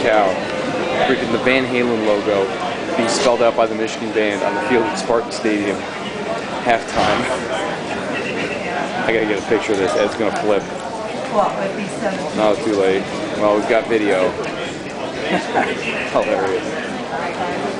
cow. Freaking the Van Halen logo being spelled out by the Michigan band on the field at Spartan Stadium. Halftime. I gotta get a picture of this. Ed's gonna flip. Well, it'd be 17. No, too late. Well, we've got video. Hilarious.